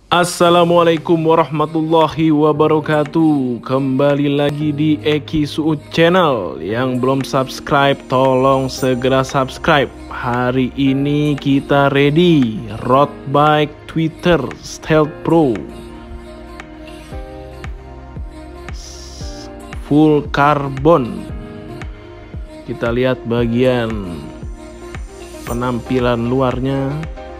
Assalamualaikum warahmatullahi wabarakatuh. Kembali lagi di Eki Suud Channel. Yang belum subscribe tolong segera subscribe. Hari ini kita ready road bike Twitter Stealth Pro full carbon. Kita lihat bagian penampilan luarnya.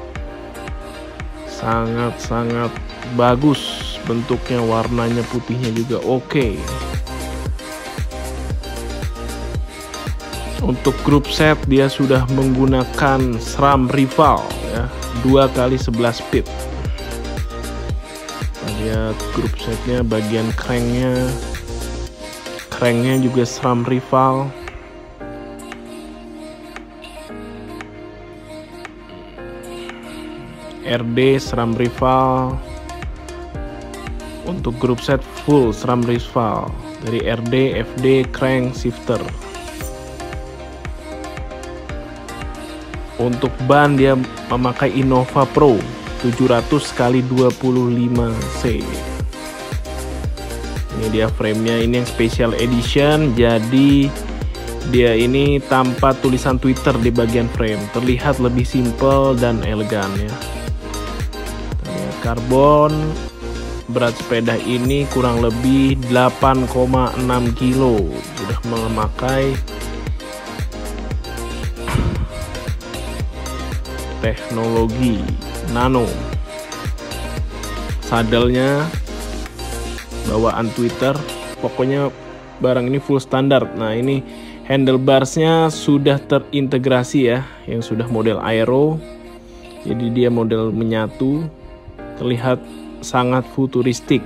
Sangat-sangat bagus bentuknya, warnanya putihnya juga oke. Untuk grup set dia sudah menggunakan SRAM rival ya, 2x11 speed. Kita lihat grup setnya, bagian cranknya juga SRAM rival. RD SRAM rival. Untuk grup set full SRAM rival dari RD, FD, crank, shifter. Untuk ban dia memakai Innova Pro 700x25C. Ini dia framenya, ini yang special edition, jadi dia ini tanpa tulisan Twitter di bagian frame, terlihat lebih simple dan elegan ya. Karbon. Berat sepeda ini kurang lebih 8,6 kilo. Sudah memakai teknologi nano. Sadelnya bawaan Twitter. Pokoknya barang ini full standar. Nah, ini handlebarsnya sudah terintegrasi ya, yang sudah model aero. Jadi dia model menyatu. Terlihat sangat futuristik.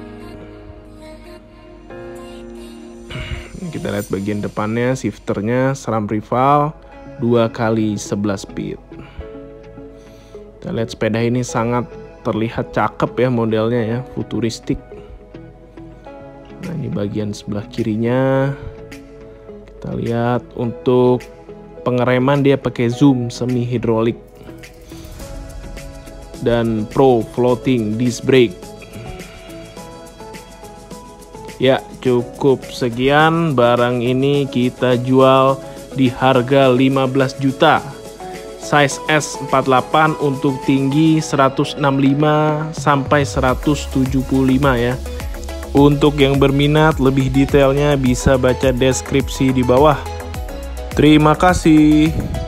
Kita lihat bagian depannya, shifternya SRAM rival 2x11 speed. Kita lihat sepeda ini sangat terlihat cakep ya modelnya ya, futuristik. Nah, ini bagian sebelah kirinya. Kita lihat untuk pengereman dia pakai zoom semi hidrolik dan Pro Floating Disc Brake. Ya, cukup sekian. Barang ini kita jual di harga 15 juta. Size S48 untuk tinggi 165 sampai 175 ya. Untuk yang berminat lebih detailnya bisa baca deskripsi di bawah. Terima kasih.